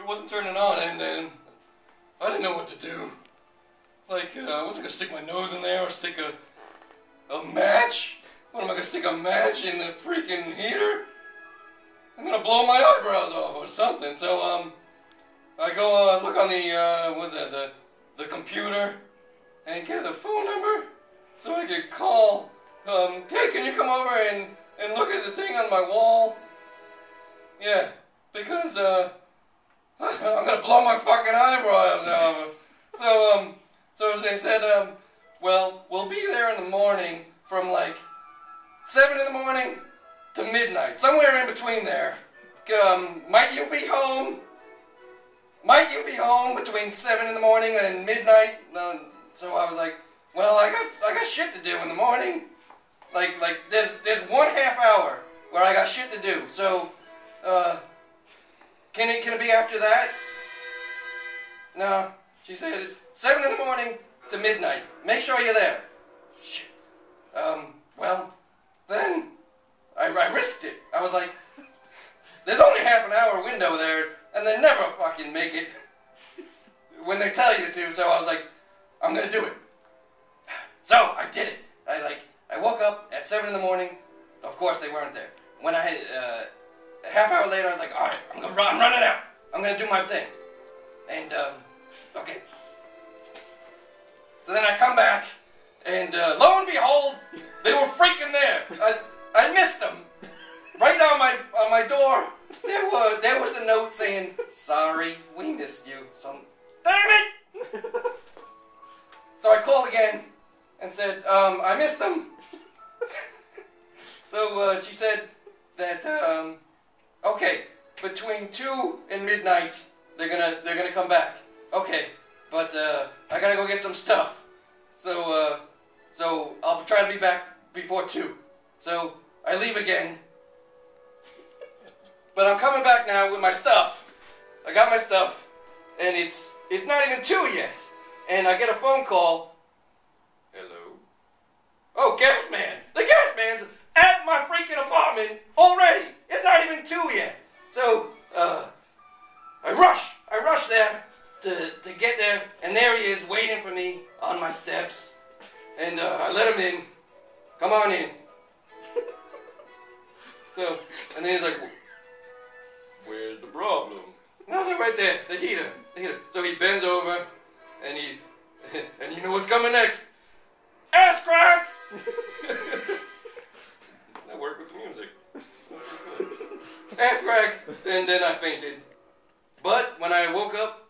wasn't turning on, and then I didn't know what to do. Like, I wasn't gonna stick my nose in there or stick a match. What am I gonna stick a match in the freaking heater? I'm gonna blow my eyebrows off or something. So I go look on the computer and get the phone number so I could call. Hey, can you come over and look at the thing on my wall? Yeah, because I'm gonna blow my fucking eyebrows off. So they said, well, we'll be there in the morning from like 7 in the morning to midnight, somewhere in between there. Might you be home? Might you be home between 7 in the morning and midnight? So I was like, well, I got shit to do in the morning. Like there's 1/2 hour where I got shit to do. So can it be after that? No. She said 7 in the morning to midnight. Make sure you're there. Shit. Well, then I risked it. I was like, there's only half an hour window there, and they never fucking make it when they tell you to. So I was like, I'm gonna do it. So I did it. I woke up at 7 in the morning. Of course they weren't there. When I had a half hour later, I was like, all right, I'm running out. I'm gonna do my thing. And okay. So then I come back, and lo and behold, they were freaking there. I missed them. Right on my door, there was a note saying, "Sorry, we missed you." So, damn it! So I called again and said, "I missed them." So she said that okay, between 2 and midnight, they're gonna come back. Okay, but I gotta go get some stuff. So I'll try to be back before 2. So I leave again. But I'm coming back now with my stuff. I got my stuff, and it's not even 2 yet. And I get a phone call. Hello? Oh, gas man! The gas man's at my freaking apartment already! It's not even 2 yet. So, I rush there to get there, and there he is waiting for me on my steps. And I let him in. Come on in. So, and then he's like, where's the problem? And I was like, right there, the heater. So he bends over, and and you know what's coming next? Ass crack! That worked with the music. Ass crack, and then I fainted. But when I woke up,